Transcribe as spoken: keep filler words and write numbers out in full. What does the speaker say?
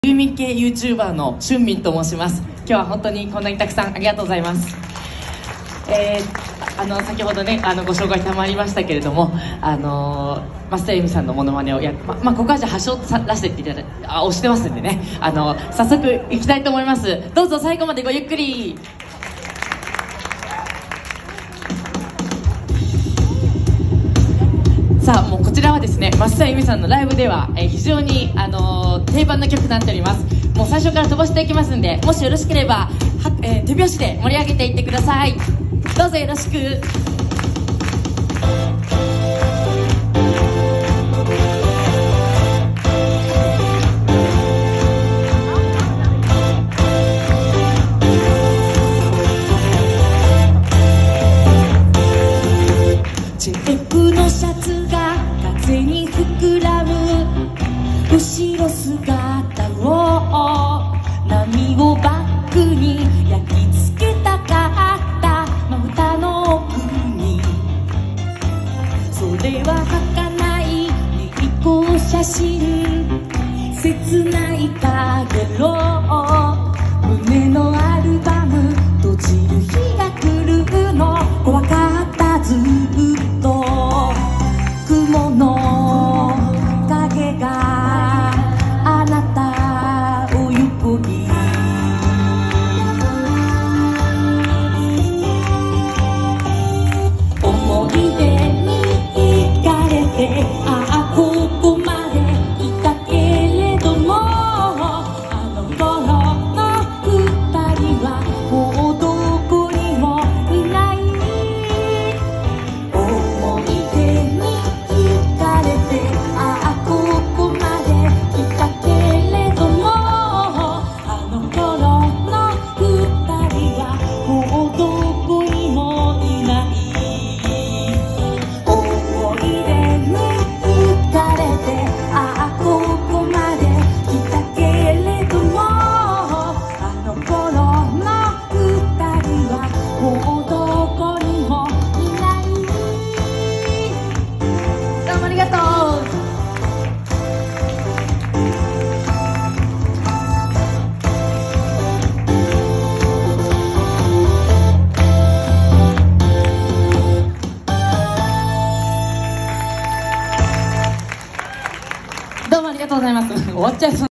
ユーミン系 ユーチューバー のしゅんみんと申します。今日は本当にこんなにたくさんありがとうございます。えー、あの先ほどねあのご紹介たまりましたけれども、あの増田由美さんのモノマネをやっま、まあ、ここはじゃあ発祥らせていただいてあ押してますんでね、あの早速いきたいと思います。どうぞ最後までごゆっくり。さあもうこちらはですね増田由美さんのライブでは、えー、非常に、あのー、定番の曲となっております。もう最初から飛ばしていきますんで、もしよろしければは、えー、手拍子で盛り上げていってください。どうぞよろしく。チェックのシャツが風に膨らむ後ろ姿を波をバックに焼き付けたかったまぶたの奥に、それは儚い日光写真切ないかげろう胸のアルバム閉じる日が来るの怖かったずっと雲の影があなたを横に思い出に惹かれてああここまで来たけれどもあの頃の二人はもうどこにもいない。思い出に惹かれてああここまで来たけれどもあの頃の二人はもうどこにもいない。思い出に惹かれてああここまで来たけれどもあの頃の二人はもうどこにもいない。どうもありがとう。どうもありがとうございます。終わっちゃいそう。